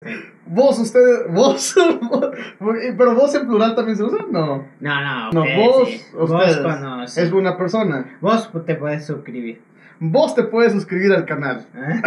Vos, ustedes, vos, pero vos en plural también se usa, no. No, Vos, sí. ustedes, Vos cuando... sí. es una persona. Vos te podés suscribir. Vos te puedes suscribir al canal.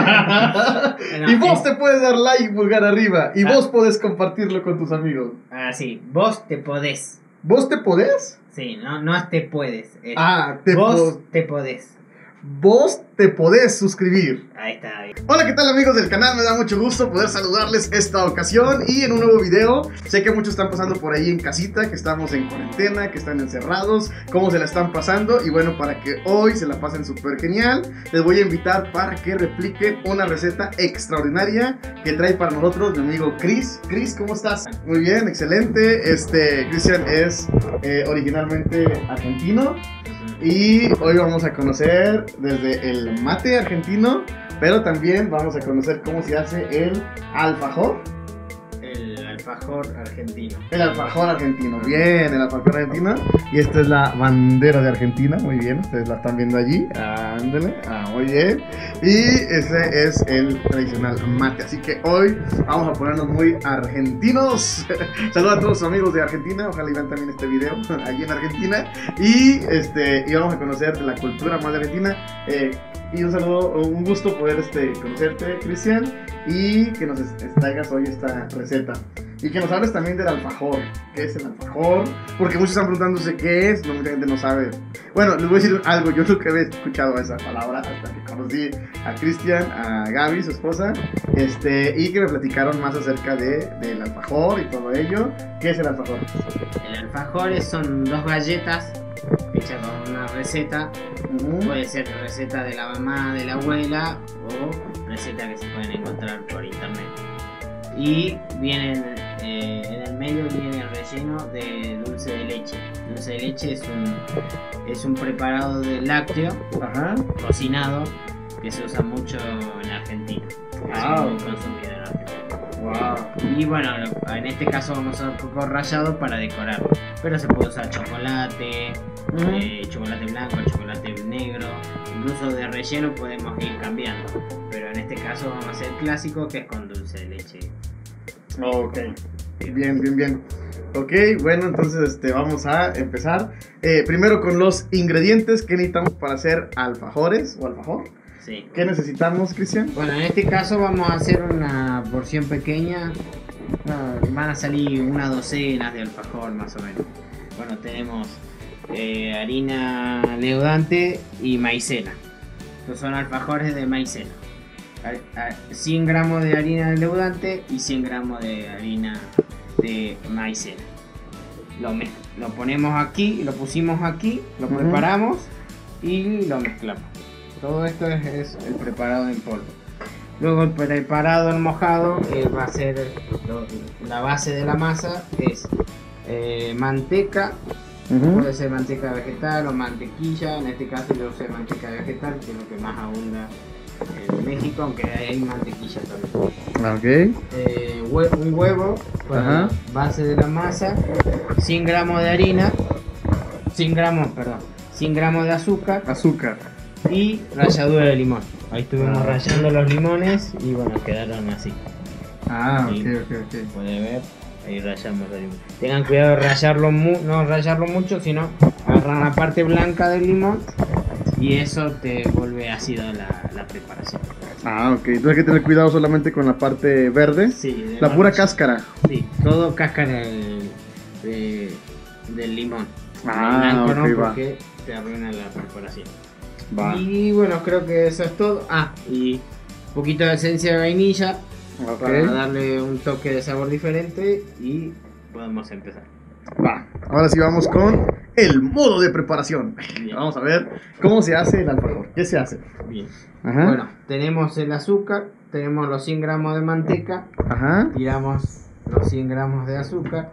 No, Y vos te puedes dar like y pulgar arriba. Y Ah. vos podés compartirlo con tus amigos. Sí, vos te podés. ¿Vos te podés? Sí, no te puedes. Vos te podés. Vos te podés suscribir. Ahí está. Hola, ¿qué tal amigos del canal? Me da mucho gusto poder saludarles esta ocasión y en un nuevo video. Sé que muchos están pasando por ahí en casita, que estamos en cuarentena, que están encerrados, cómo se la están pasando. Y bueno, para que hoy se la pasen súper genial, les voy a invitar para que repliquen una receta extraordinaria que trae para nosotros mi amigo Chris. Chris, ¿cómo estás? Muy bien, excelente. Cristian es originalmente argentino. Y hoy vamos a conocer desde el mate argentino, pero también vamos a conocer cómo se hace el alfajor. El alfajor argentino. El alfajor argentino, bien, el alfajor argentino. Y esta es la bandera de Argentina, muy bien, ustedes la están viendo allí. Ándale, muy bien. Y ese es el tradicional mate, así que hoy vamos a ponernos muy argentinos. Saludos a todos los amigos de Argentina, ojalá y vean también este video allí en Argentina. Y vamos a conocer la cultura más de Argentina. Y un saludo, un gusto poder conocerte, Cristian, y que nos traigas hoy esta receta. Y que nos hables también del alfajor. ¿Qué es el alfajor? Porque muchos están preguntándose qué es, mucha gente no sabe. Bueno, les voy a decir algo, yo nunca había escuchado esa palabra hasta que conocí a Cristian, a Gaby, su esposa, y que me platicaron más acerca del alfajor y todo ello. ¿Qué es el alfajor? El alfajor son dos galletas hechas con una receta. Puede ser receta de la mamá, de la abuela o receta que se pueden encontrar por internet. Y vienen en el medio viene el relleno de dulce de leche. Dulce de leche es un preparado de lácteo cocinado que se usa mucho en Argentina. Es muy consumido en Argentina. Wow. Y bueno, en este caso vamos a usar coco rallado para decorarlo. Pero se puede usar chocolate, chocolate blanco, chocolate negro. Incluso de relleno podemos ir cambiando. Pero en este caso vamos a hacer el clásico, que es con dulce de leche. Ok. Bien. Ok, bueno, entonces vamos a empezar. Primero con los ingredientes que necesitamos para hacer alfajores o alfajor. Sí. ¿Qué necesitamos, Cristian? Bueno, en este caso vamos a hacer una porción pequeña. Van a salir una docena de alfajor más o menos. Bueno, tenemos harina leudante y maicena. Estos son alfajores de maicena. 100 gramos de harina leudante y 100 gramos de harina de maicena. Lo ponemos aquí, lo pusimos aquí, lo preparamos y lo mezclamos. Todo esto es el preparado en polvo. Luego el preparado en mojado va a ser la base de la masa, es manteca. Puede ser manteca vegetal o mantequilla. En este caso yo usé manteca vegetal, que es lo que más abunda en México, aunque hay mantequilla también. Un huevo para base de la masa, 100 gramos de harina, 100 gramos de azúcar y ralladura de limón. Ahí estuvimos rallando los limones y bueno, quedaron así. Ok. Puede ver, ahí rallamos el limón. Tengan cuidado de rallarlo no rallarlo mucho, sino agarrar la parte blanca del limón y eso te vuelve ácida la preparación. Ok. Entonces hay que tener cuidado solamente con la parte verde. Sí, la pura cáscara. Sí, todo cáscara del limón. Ok, no, va. porque te arruina la preparación. Va. Y bueno, creo que eso es todo. Y un poquito de esencia de vainilla para darle un toque de sabor diferente y podemos empezar. Va. Ahora sí vamos con el modo de preparación. Bien. Vamos a ver cómo se hace el alfajor. ¿Qué se hace? Bien. Bueno, tenemos el azúcar, tenemos los 100 gramos de manteca, tiramos los 100 gramos de azúcar,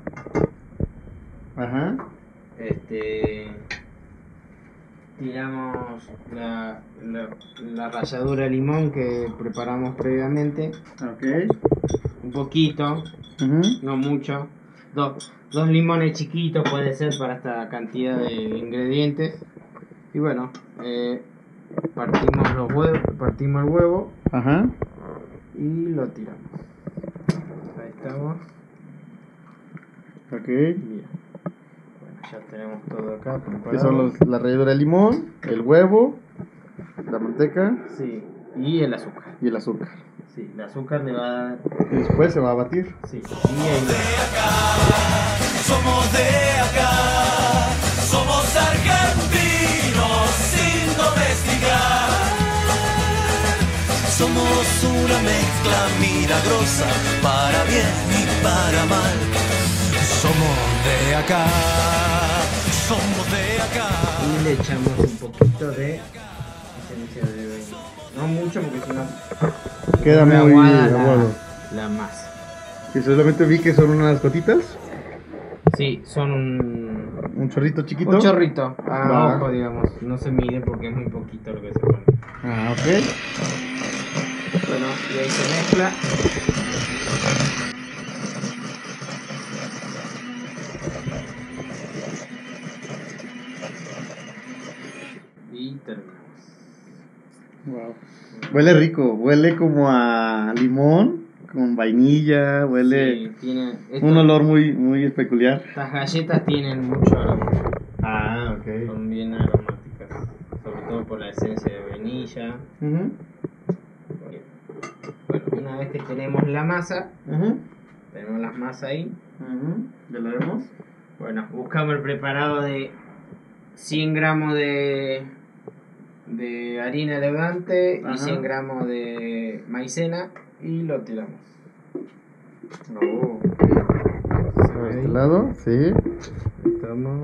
tiramos la ralladura de limón que preparamos previamente, un poquito, no mucho, dos limones chiquitos puede ser para esta cantidad de ingredientes. Y bueno, partimos el huevo y lo tiramos. estamos. Ok. Bien. Bueno, ya tenemos todo acá preparado. Que son la ralladura de limón, el huevo, la manteca Sí, y el azúcar. y el azúcar. Sí, el azúcar le va a dar. Y después se va a batir. Sí, y ahí Somos de acá, somos argentinos sin domesticar. Somos una mezcla milagrosa, para bien y para mal. Somos de acá, somos de acá. y le echamos un poquito de esencia de vainilla. No mucho porque si no Queda muy muy aguada aguado. la masa. Y solamente vi que son unas gotitas, Sí, son un chorrito chiquito. un chorrito a Va. ojo, digamos. No se mide porque es muy poquito lo que se pone. Ah, ok. Bueno, y ahí se mezcla. Y terminamos. Wow. Huele rico, huele como a limón, con vainilla, huele Sí, tiene un olor muy peculiar. Estas galletas tienen mucho aroma. Ah, ok. Son bien aromáticas. Sobre todo por la esencia de vainilla. Ujú, Bueno, una vez que tenemos la masa, ujú, tenemos la masa ahí. ujú. ¿Ya lo vemos? Bueno, buscamos el preparado de 100 gramos de harina levante Ajá. y 100 gramos de maicena y lo tiramos. Oh, ¿Se a ve este ahí? lado, sí. Ahí estamos.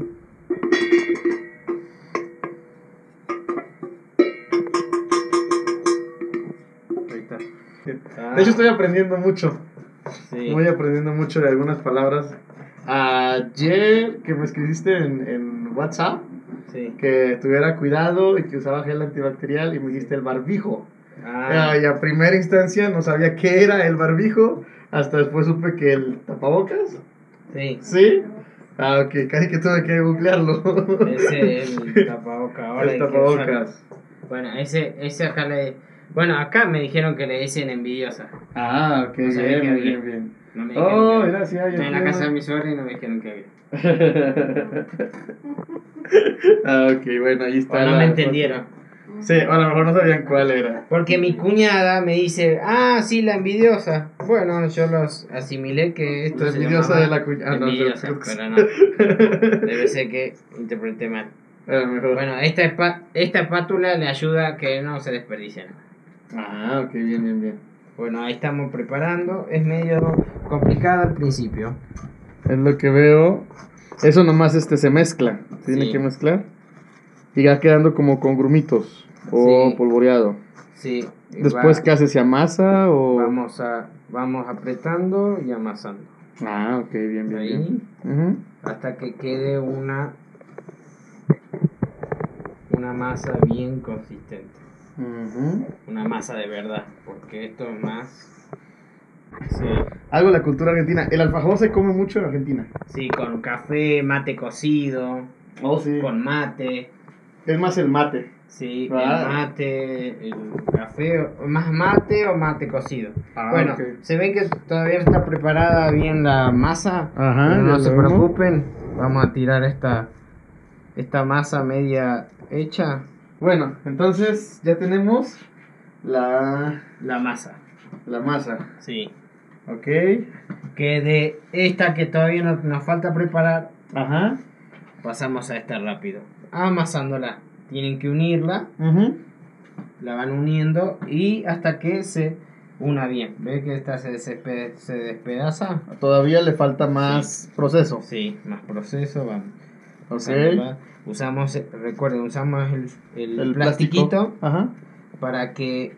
Ahí está. De hecho estoy aprendiendo mucho, Sí. voy aprendiendo mucho de algunas palabras. Ayer que me escribiste en WhatsApp Sí. que tuviera cuidado y que usaba gel antibacterial y me dijiste el barbijo. Ah, Y a primera instancia no sabía qué era el barbijo, hasta después supe que el tapabocas. sí. ¿Sí? Ah, ok, casi que tuve que googlearlo. Ese es el tapabocas. Ahora El hay que tapabocas. usarlo. Bueno, ese acá le. Bueno, acá me dijeron que le dicen envidiosa. Ah, ok, No sabía que bien, había. bien, bien. No me dijeron Oh, que mira, sí hay. Estoy en la aquí, casa de ¿no? mi suegra y no me dijeron que había. Ah, ok, bueno, ahí O está. no me entendieron. Sí, o a lo mejor no sabían cuál era. Porque mi cuñada me dice, ah, sí, la envidiosa. Bueno, yo los asimilé que esto La se envidiosa llamaba de la cuñada. Ah, no, envidiosa, no. pero no. Debe ser que interpreté mal. A lo mejor. Bueno, esta espátula le ayuda a que no se desperdicie nada. Ah, ok, bien, bien, bien. Bueno, ahí estamos preparando. Es medio complicado al principio. Es lo que veo. Eso nomás se mezcla. Tiene Sí. que mezclar. Y va quedando como con grumitos. O Sí. polvoreado. Sí. Después, ¿qué hace? ¿Se amasa o...? Vamos apretando y amasando. Ah, ok, bien, bien, Ahí. bien. Ujú. Hasta que quede una masa bien consistente. Ujú. Una masa de verdad. Porque esto es más... Sí. Algo de la cultura argentina. El alfajor se come mucho en Argentina. Sí, con café, mate cocido, Oh, sí. con mate. Es más el mate. Sí, Ah. el mate, el café, más mate o mate cocido. Ah, Bueno, ok. se ven que todavía no está preparada bien la masa. Ajá, pero ya no se lo vemos. preocupen. Vamos a tirar esta masa media hecha. Bueno, entonces ya tenemos la masa. masa. Sí. Ok. Que de esta que todavía nos falta preparar, Ajá. pasamos a esta rápido. Amasándola. Tienen que unirla. Ujú. La van uniendo y hasta que se una bien. ¿Ves que esta se despedaza? Todavía le falta más proceso. Sí, más proceso, vamos. Ok. Usándola. Usamos, recuerden, usamos el plástico. plastiquito Ajá. para que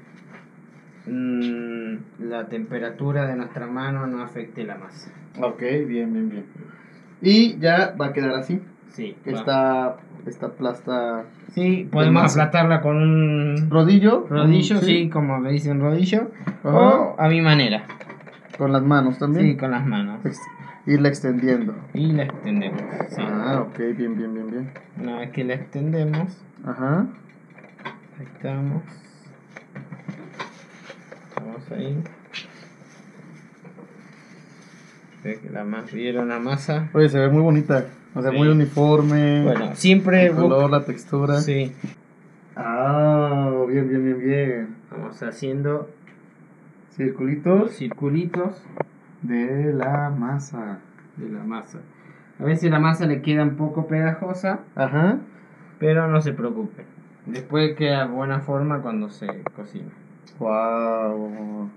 la temperatura de nuestra mano no afecte la masa. Ok, bien, bien, bien. Y ya va a quedar así. Sí, Que va. esta plasta. Sí, podemos masa. aplastarla con un Rodillo. rodillo, sí, como me dicen rodillo, Ajá. o a mi manera, Con las manos también. sí, con las manos. Irla extendiendo. Y la extendemos. Sí. Ah, ok, bien, bien, bien, bien. Una vez que la extendemos, Ajá. ahí estamos. Estamos ahí. ¿Vieron la masa? Oye, se ve muy bonita. O sea, Sí. muy uniforme. Bueno, siempre... El color, la textura. Sí. Ah, bien. Vamos haciendo Circulitos circulitos de la masa. de la masa. A veces la masa le queda un poco pegajosa, Ajá. pero no se preocupe. Después queda buena forma cuando se cocina. Wow.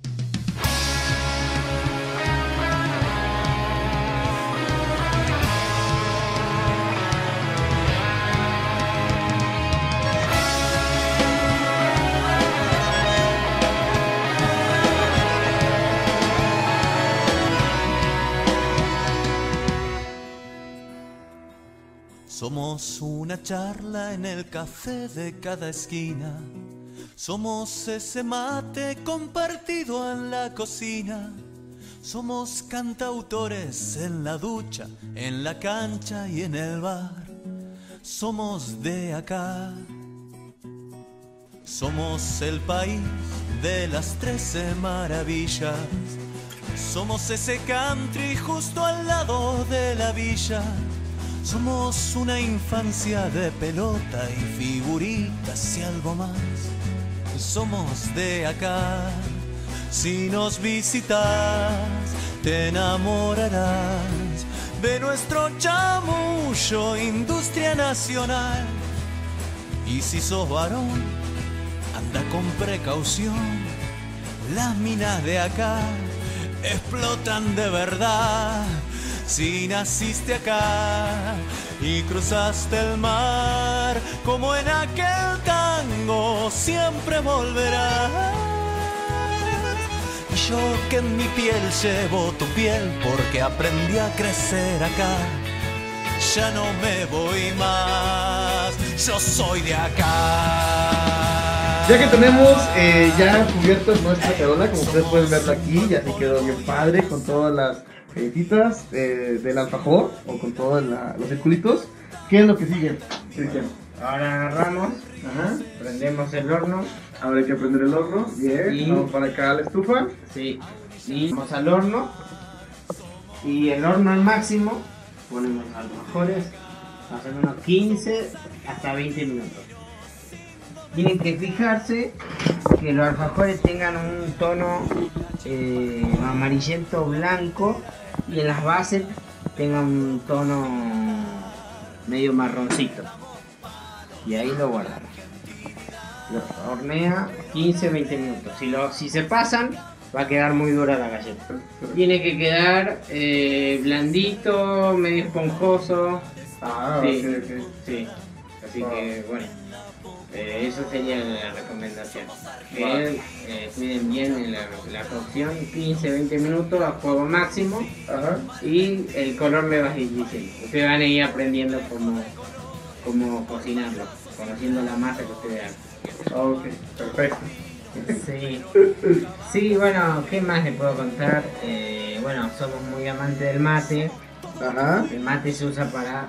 Somos una charla en el café de cada esquina. Somos ese mate compartido en la cocina. Somos cantautores en la ducha, en la cancha y en el bar. Somos de acá. Somos el país de las 13 maravillas. Somos ese country justo al lado de la villa. Somos una infancia de pelota y figuritas y algo más. Somos de acá. Si nos visitas, te enamorarás de nuestro chamullo, industria nacional. Y si sos varón, anda con precaución. Las minas de acá explotan de verdad. Si naciste acá y cruzaste el mar, como en aquel tango siempre volverás. Y yo que en mi piel llevo tu piel, porque aprendí a crecer acá, ya no me voy más, yo soy de acá. Ya que tenemos ya cubiertas nuestra carola, como ustedes pueden verla aquí, ya se quedó bien padre con todas las galletitas del alfajor o con todos los circulitos. ¿Qué es lo que sigue, Cristian? Ahora agarramos, Ajá. prendemos el horno. Ahora hay que prender el horno. Bien. Y- Vamos para acá a la estufa. Sí. Y vamos al horno. Y el horno al máximo. Ponemos los alfajores. Más o menos 15 hasta 20 minutos. Tienen que fijarse que los alfajores tengan un tono amarillento blanco y en las bases tengan un tono medio marroncito. Y ahí lo guardamos. Lo hornea 15-20 minutos. Si se pasan, va a quedar muy dura la galleta. Tiene que quedar blandito, medio esponjoso. Ah, Sí. ok. Sí. Así que bueno. Eso sería la recomendación. Que Vale. cuiden bien en la cocción, 15-20 minutos a fuego máximo, Ajá. y el color le va a ir diciendo. Ustedes van a ir aprendiendo cómo cocinarlo, conociendo la masa que ustedes hagan. Ok, perfecto. Sí. Sí, bueno, ¿qué más les puedo contar? Bueno, somos muy amantes del mate. Ajá. El mate se usa para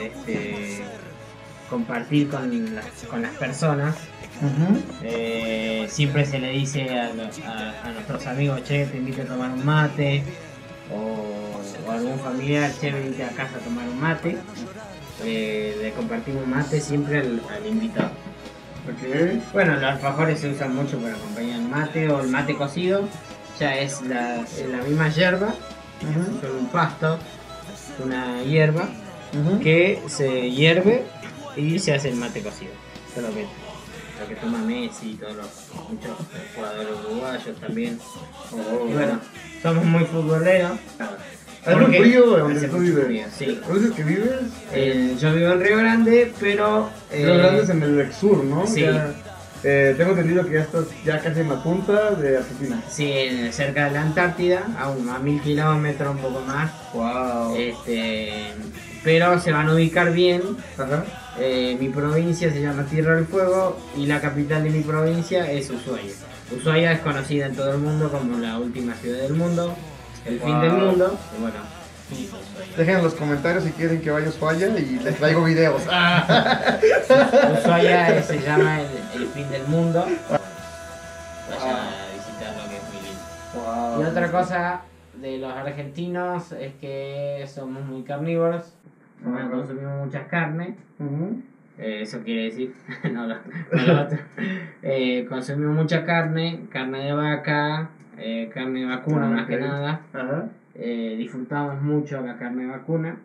compartir con las personas. Ujú. Siempre se le dice a nuestros amigos, che, te invito a tomar un mate, o algún familiar, che, venite a casa a tomar un mate. Le compartimos un mate siempre al invitado. Ok. Bueno, los alfajores se usan mucho para acompañar el mate o el mate cocido. Ya es la misma hierba, Ujú. son un pasto, una hierba Ujú. que se hierve y se hace el mate cocido. Solamente. Lo que toma Messi y todos muchos jugadores uruguayos también. Oh. Y bueno, somos muy futboleros. ¿Hace un porque frío donde hace tú mucho vives? frío, sí. ¿Dónde dices que vives? Yo vivo en Río Grande, pero... Río Grande es en el ex sur, ¿no? sí. Ya, tengo entendido que ya estás ya casi en la punta de Argentina. Sí, cerca de la Antártida, a 1000 kilómetros, un poco más. Wow. Pero se van a ubicar bien. Ajá. Mi provincia se llama Tierra del Fuego y la capital de mi provincia es Ushuaia. Ushuaia es conocida en todo el mundo como la última ciudad del mundo, el fin del mundo. Y bueno, sí, Ushuaia. Dejen en los comentarios si quieren que vaya a Ushuaia y les traigo videos. Ushuaia se llama el fin del mundo. Vayan a visitarlo, que es muy lindo. Wow. Y otra cosa de los argentinos es que somos muy carnívoros, consumimos muchas carnes. Eso quiere decir, no lo otro. Consumimos mucha carne de vaca, carne de vacuna más que nada. Ajá. Disfrutamos mucho la carne de vacuna.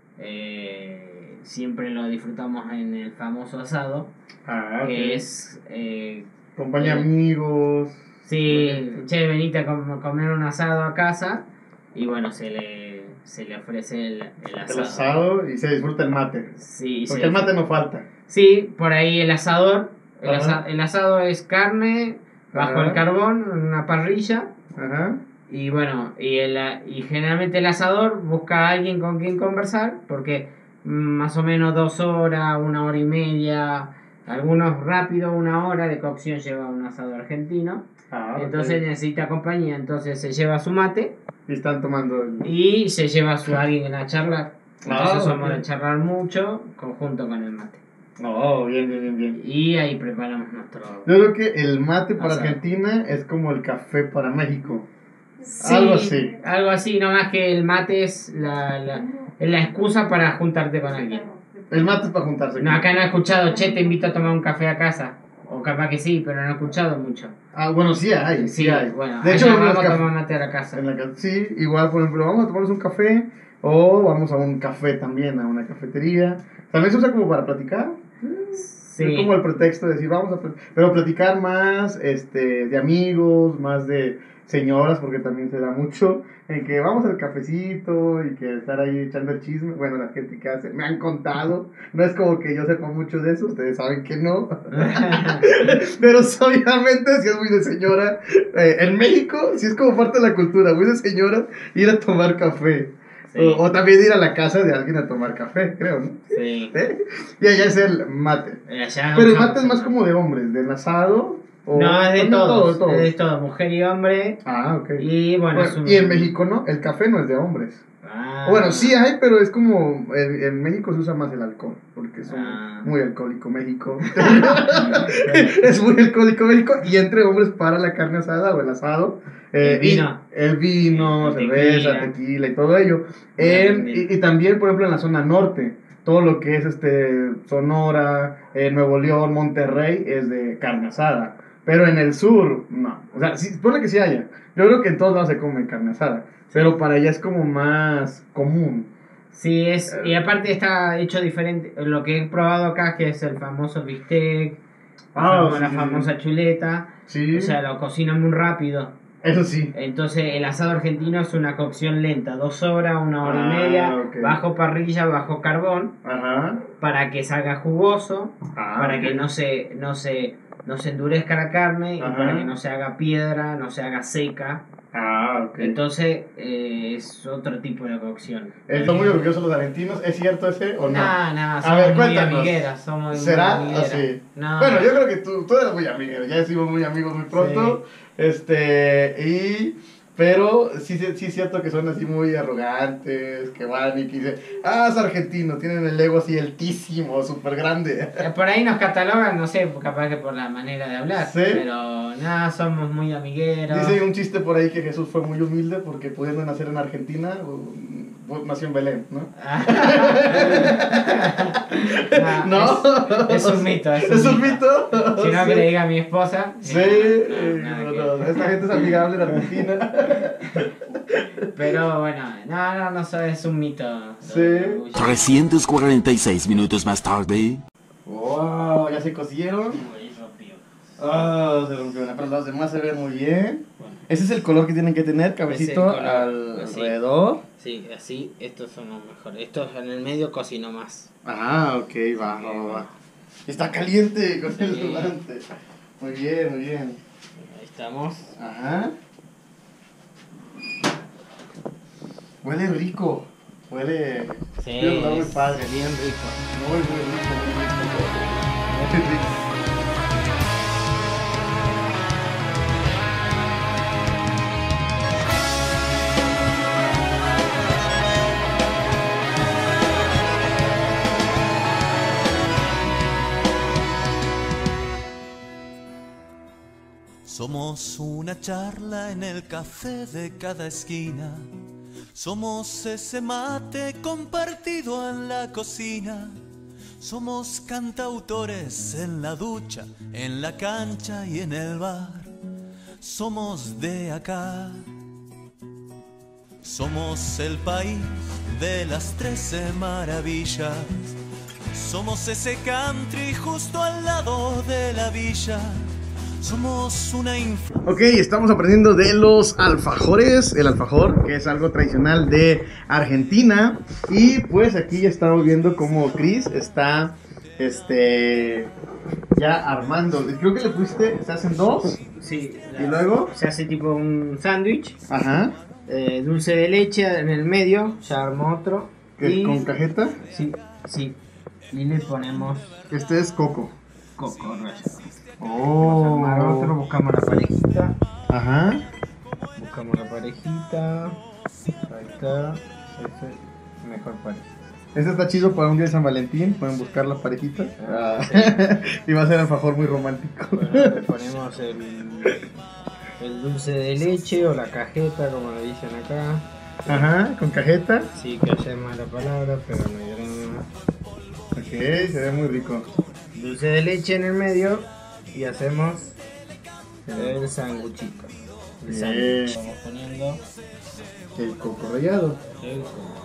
Siempre lo disfrutamos en el famoso asado, que es... Acompaña amigos. Sí, che, venite a comer un asado a casa y bueno, se le ofrece el asado. El asado y se disfruta el mate. Sí, porque el mate no falta. Sí, por ahí el asador. Ajá. El asado es carne bajo Ajá. el carbón, en una parrilla. Ajá. Y bueno, y generalmente el asador busca a alguien con quien conversar, porque más o menos 2 horas, 1 hora y media, algunos rápido 1 hora de cocción lleva un asado argentino. Entonces necesita compañía, entonces se lleva su mate y están tomando y se lleva a su alguien a charlar. Entonces somos ok. de charlar mucho conjunto con el mate. Bien. Y ahí preparamos nuestro... Yo creo que el mate para Asado. Argentina es como el café para México. Sí, algo así, no más que el mate es la excusa para juntarte con alguien. El mate es para juntarse. No, acá no he escuchado, che, te invito a tomar un café a casa. O capaz que sí, pero no he escuchado mucho. Bueno, sí hay. Bueno, De hecho, vamos a café- tomar mate a la casa. Sí, igual, por ejemplo, vamos a tomarnos un café o vamos a un café también, a una cafetería. También se usa como para platicar. Sí. Es como el pretexto de decir, vamos a pero platicar más de amigos, más de señoras, porque también se da mucho, en que vamos al cafecito y que estar ahí echando el chisme. Bueno, la gente que hace, me han contado, no es como que yo sepa mucho de eso, ustedes saben que no, pero obviamente si es muy de señora, en México sí es como parte de la cultura, muy de señora ir a tomar café. Sí. O también ir a la casa de alguien a tomar café, creo, ¿no? Sí. Y allá es el mate. Allá Pero el usamos- mate es más como de hombres, del asado. No, es de no, todos, todo. es de todo, mujer y hombre. Ok. Y bueno, es un- y en México no, el café no es de hombres. Ah. Bueno, sí hay, pero es como. En México se usa más el alcohol, porque son muy alcohólico México. Es muy alcohólico México, y entre hombres para la carne asada o el asado. El vino. El vino, cerveza, tequila y todo ello. Y también, por ejemplo, en la zona norte, todo lo que es Sonora, Nuevo León, Monterrey, es de carne asada. Pero en el sur, no. O sea, sí, ponle que sí haya. Yo creo que en todos lados se come carne asada. Pero para allá es como más común. Sí, y aparte está hecho diferente. Lo que he probado acá, que es el famoso bistec, la famosa chuleta. Sí. O sea, lo cocinan muy rápido. Eso sí. Entonces, el asado argentino es una cocción lenta, 2 horas, 1 hora y media, ok. bajo parrilla, bajo carbón, Ajá. para que salga jugoso, para ok. que no se endurezca la carne, y Ajá. para que no se haga piedra, no se haga seca. Ok. Entonces, es otro tipo de cocción. Están muy orgullosos los argentinos. ¿Es cierto ese o no? No, somos A ver, muy cuéntanos. amigueras, somos ¿Será muy amigueras. así? No. Bueno, yo creo que tú eres muy amigo. Ya decimos muy amigos muy pronto. Pero sí es cierto que son así muy arrogantes, que van y que dicen, es argentino, tienen el ego así altísimo, súper grande. Por ahí nos catalogan, no sé, capaz que por la manera de hablar, ¿Sí? pero nada, somos muy amigueros. Dice un chiste por ahí que Jesús fue muy humilde porque pudiendo nacer en Argentina, nació en Belén, ¿no? Es un mito. ¿Es un mito? Si no, Sí. que le diga a mi esposa. Sí, nada que- esta gente es amigable en Argentina. Pero bueno, no, es un mito. Sí. 346 minutos más tarde. Wow, ya se cosieron. Se rompió una, pero los demás se ven muy bien. Bueno. Ese es el color que tienen que tener, cabecito Ese color, alrededor. Sí, así, estos son los mejores. Estos en el medio cocino más. Ok, va. Está caliente con el Sí. delante. Muy bien. Ahí estamos. Ajá. Huele rico. Huele. Sí, Tiene un olor muy padre. bien rico. Muy rico. Muy rico. Somos una charla en el café de cada esquina. Somos ese mate compartido en la cocina. Somos cantautores en la ducha, en la cancha y en el bar. Somos de acá. Somos el país de las 13 maravillas. Somos ese country justo al lado de la villa. Somos una Ok, estamos aprendiendo de los alfajores. El alfajor, que es algo tradicional de Argentina. Y pues aquí ya estamos viendo cómo Chris está ya armando. Creo que le pusiste, se hacen dos. Sí. Y luego se hace tipo un sándwich. Ajá. Dulce de leche en el medio. Ya armó otro. ¿Que con cajeta? Sí, sí. Y le ponemos Este es coco. coco rallado. Oh. Vamos a armar otro, buscamos la parejita. Ajá. Buscamos la parejita. Ahí está. Ese es mejor pareja. Este está chido para un día de San Valentín. Pueden buscar la parejita. Sí. Y va a ser alfajor muy romántico. Bueno, le ponemos el dulce de leche o la cajeta, como le dicen acá. Ajá, con cajeta. Sí, que haya mala palabra, pero no hay drama. Ok, se ve muy rico. Dulce de leche en el medio y hacemos el sanguchito. El Bien. sándwich. Vamos poniendo El coco rallado. el coco.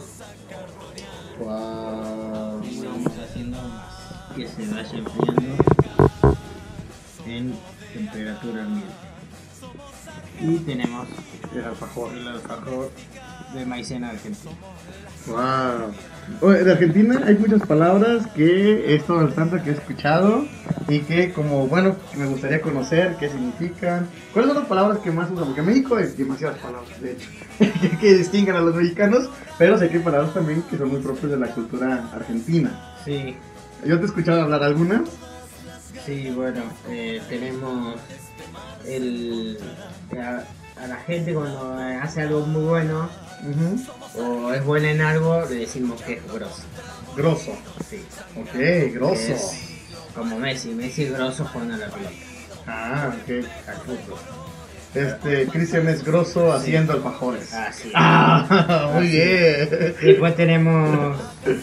Wow. Y vamos haciendo más que se vaya enfriando en temperatura ambiente. Y tenemos El alfajor. el alfajor de maicena argentina. Wow. Oye, de Argentina hay muchas palabras que he estado al tanto, que he escuchado y que como, bueno, me gustaría conocer qué significan. ¿Cuáles son las palabras que más usan? Porque en México hay demasiadas palabras, de hecho, que distinguen a los mexicanos, pero sé que hay palabras también que son muy propias de la cultura argentina. Sí, ¿Yo te he escuchado hablar algunas? sí, bueno, tenemos a la gente cuando hace algo muy bueno o es buena en algo, le decimos que es grosso. Grosso. Sí. Ok, grosso. Es como Messi es grosso jugando a la pelota. Ah, ok. Al fútbol. Cristian es grosso haciendo alfajores. Ah, sí. Ah, muy Así. bien. Y después tenemos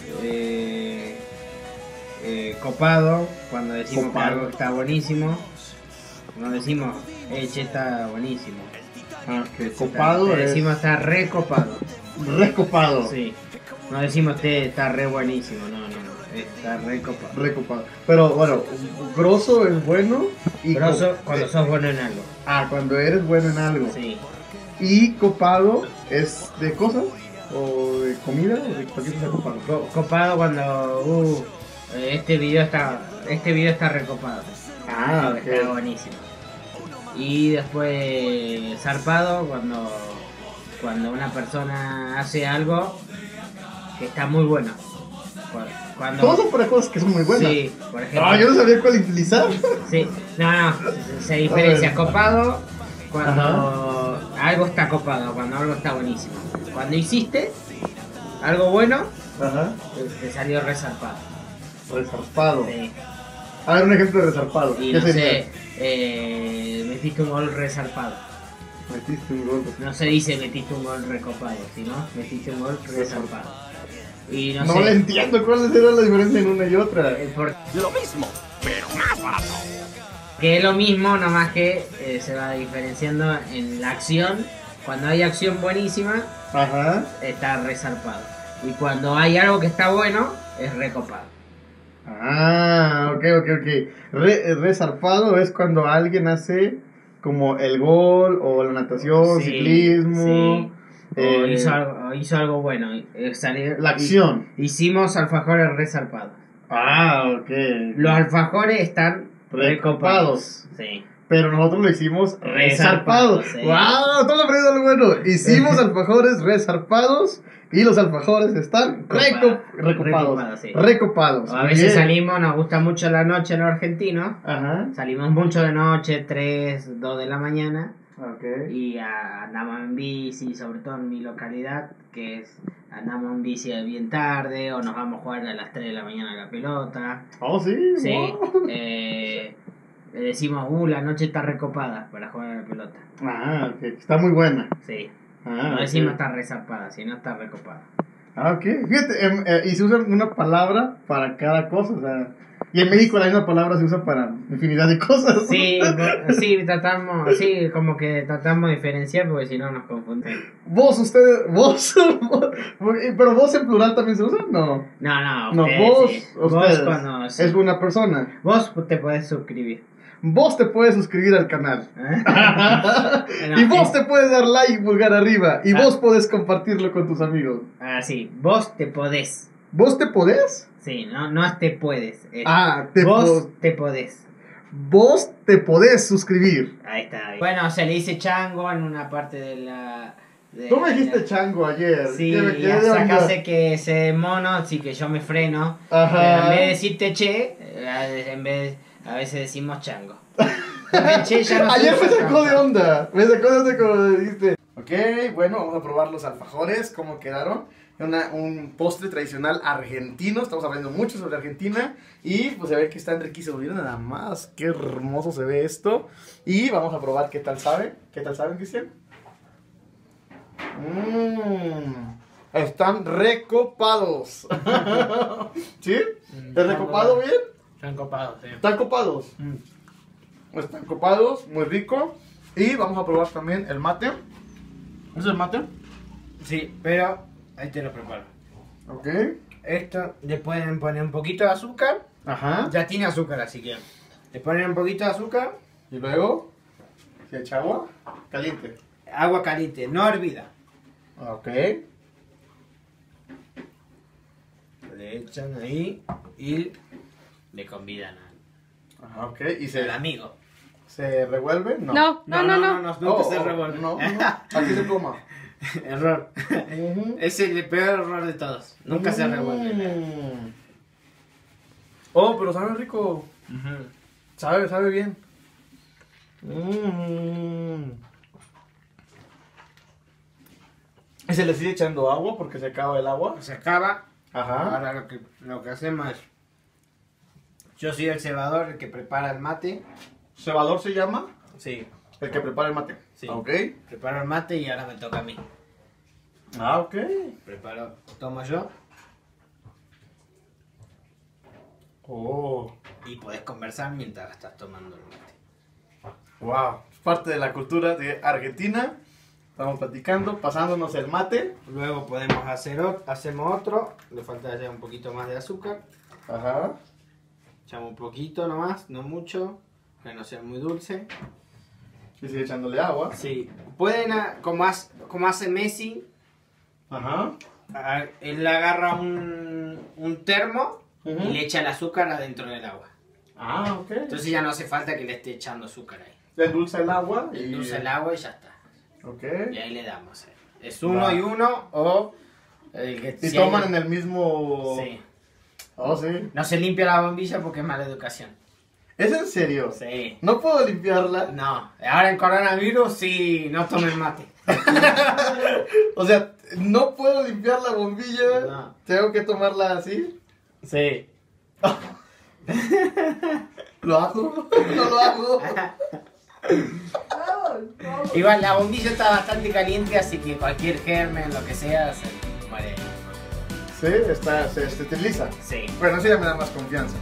copado, cuando decimos Copado. que algo está buenísimo. No decimos, che, está buenísimo. Ah, ok. Copado es Decimos está recopado. recopado. Sí. No decimos está re buenísimo, no. Está recopado. Recopado. Pero bueno, grosso es bueno y Grosso cuando sos bueno en algo. cuando eres bueno en algo. Sí. Y copado es de cosas o de comida o de ¿para qué se copado? Copado cuando este video está recopado. Ah, Está ok. buenísimo. Y después zarpado cuando una persona hace algo que está muy bueno. Cuando, Todos son para cosas que son muy buenas. Sí, por ejemplo. Ah, yo no sabía cuál utilizar. Sí, no, se diferencia A ver. copado cuando algo está copado, cuando algo está buenísimo. Cuando hiciste algo bueno, Ajá. te salió resarpado. Resarpado. Sí. A ver, un ejemplo de resarpado. Y ¿Qué no sería? sé, metiste un gol resarpado. Metiste un gol. No se dice metiste un gol recopado, sino metiste un gol resarpado. Y no, No sé. le entiendo cuál será la diferencia en una y otra. Lo mismo, pero más barato. Que es lo mismo, nomás que se va diferenciando en la acción. Cuando hay acción buenísima, Ajá. está resarpado. Y cuando hay algo que está bueno, es recopado. Ah, ok. Resarpado es cuando alguien hace como el gol o la natación, Sí, ciclismo. sí. O eh, hizo algo bueno. La acción. Hicimos alfajores resarpados. Ah, ok. Los alfajores están recopados. Recopados. Sí. Pero nosotros lo hicimos resarpados. Resarpados, sí. ¡Wow! Todo lo aprendido algo bueno. Hicimos alfajores resarpados y los alfajores están recopados. Sí. Recopados. O a veces Bien. salimos, nos gusta mucho la noche en los argentinos. Ajá. Salimos mucho de noche, 3, 2 de la mañana. Ok. Y andamos en bici, sobre todo en mi localidad, que es andamos en bici bien tarde o nos vamos a jugar a las 3 de la mañana a la pelota. Oh, sí. Sí, wow. Le decimos, la noche está recopada para jugar a la pelota. Ah, ok. Está muy buena. Sí. Ah, No ok. decimos está resarpada, sino está recopada. Ah, ok. Fíjate, y se usa una palabra para cada cosa, o sea... Y en México la misma palabra se usa para infinidad de cosas. Sí, como que tratamos de diferenciar porque si no nos confunden. Vos, pero vos en plural también se usa, no. No, No, ustedes, vos, sí. ustedes. Vos cuando... sí. Es una persona. Vos te podés suscribir. Vos te puedes suscribir al canal. No, Y vos te puedes dar like y pulgar arriba. Y Ah. vos podés compartirlo con tus amigos. Sí, vos te podés. ¿Vos te podés? Sí, no es te puedes. Es Vos te podés. te podés suscribir. Ahí está. Bueno, se le dice chango en una parte de la... Tú me dijiste chango ayer. Sí, ¿Qué y hasta acá onda? sé que ese mono, así que yo me freno. Ajá. Pero en vez de decirte che, a veces decimos chango. Porque el che ya no se Ayer me usa sacó tanto. de onda. Me sacó de onda como dijiste. Ok, bueno, vamos a probar los alfajores. ¿Cómo quedaron? Un postre tradicional argentino. Estamos hablando mucho sobre Argentina. Y pues se ve que están riquísimos. Miren nada más. Qué hermoso se ve esto. Y vamos a probar qué tal sabe. ¿Qué tal saben, Cristian? Están recopados. ¿Sí? ¿Están recopado bien? Están copados, sí. ¿Están copados? Están copados, muy rico. Y vamos a probar también el mate. ¿Ese es el mate? Sí, pero ahí te lo preparo. Ok. Esto le pueden poner un poquito de azúcar. Ajá. Ya tiene azúcar, así que le ponen un poquito de azúcar. Y luego, ¿se echa agua? Caliente. Agua caliente, no hervida. Ok. Le echan ahí y le convidan Ajá, ok. ¿Y al amigo. se revuelve? No. No. Nunca se Oh, revuelve. No, no. Aquí se toma. Error. Ujú. Es el peor error de todos. Nunca se revuelve. Oh, pero sabe rico. Sabe bien. ¿Y se le sigue echando agua porque se acaba el agua? Se acaba. Ajá. Ahora lo que hacemos es... Yo soy el cebador, el que prepara el mate. ¿Cebador se llama? Sí. El que prepara el mate. Sí. Ok. Preparo el mate y ahora me toca a mí. Ah, ok. Tomo yo Oh. y podés conversar mientras estás tomando el mate. Wow. Es parte de la cultura de Argentina. Estamos platicando, pasándonos el mate. Luego podemos hacemos otro. Le falta ya un poquito más de azúcar. Ajá. Echamos un poquito nomás, no mucho, que no sea muy dulce. Y sigue echándole agua. Sí. Pueden, como hace Messi, Ajá. él agarra un termo Ujú. y le echa el azúcar adentro del agua. Ah, ok. Entonces ya no hace falta que le esté echando azúcar ahí. Le endulza el agua. Le endulza el agua y ya está. Ok. Y ahí le damos. Es uno Va. y uno o... el que Y si toman hay- en el mismo... Sí. Oh, sí. No se limpia la bombilla porque es mala educación. ¿Es en serio? Sí. ¿No puedo limpiarla? No, ahora en coronavirus sí, no tomen mate. O sea, ¿no puedo limpiar la bombilla? No. ¿Tengo que tomarla así? Sí. ¿Lo hago? ¿No lo hago? Igual la bombilla está bastante caliente, así que cualquier germen, lo que sea, se muere. Sí, se esteriliza. Sí. Bueno, eso ya me da más confianza.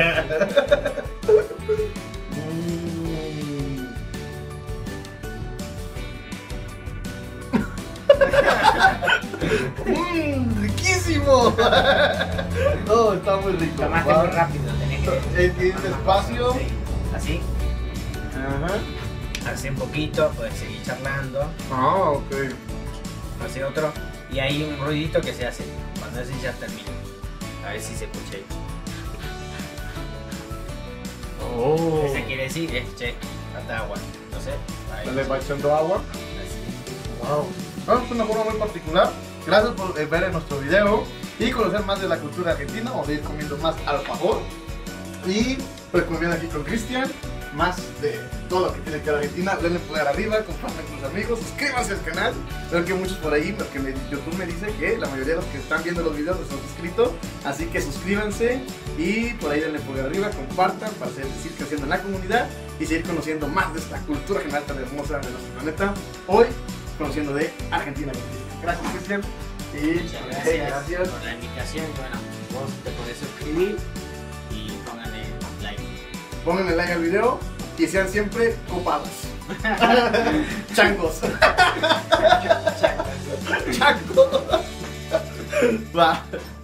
¡Riquísimo! No, está muy rico. Tomaste Va. muy rápido, tenés que... Ir despacio. Sí. Así, Ajá. hace un poquito, puedes seguir charlando, Ah, ok. hace otro, y hay un ruidito que se hace cuando ese ya termina. A ver si se escucha ahí. Oh. Ese quiere decir, che, falta agua. Entonces, ahí. Le va echando agua. Así. Wow. Bueno, es una forma muy particular. Gracias por ver en nuestro video y conocer más de la cultura argentina. Vamos a ir comiendo más alfajor. Y pues como ven aquí con Cristian, más de todo lo que tiene que ver Argentina. Denle pulgar arriba, compartan con sus amigos, suscríbanse al canal. Veo que muchos por ahí, porque YouTube me dice que la mayoría de los que están viendo los videos los han suscrito. Así que suscríbanse y por ahí denle pulgar arriba, compartan para seguir creciendo en la comunidad y seguir conociendo más de esta cultura general tan hermosa de nuestro planeta. Hoy, conociendo de Argentina. Gracias, Cristian. Y Muchas gracias por la invitación. Y bueno, vos te podés suscribir y pónganle like. Pónganle like al video y sean siempre copados. Changos. Changos. Va.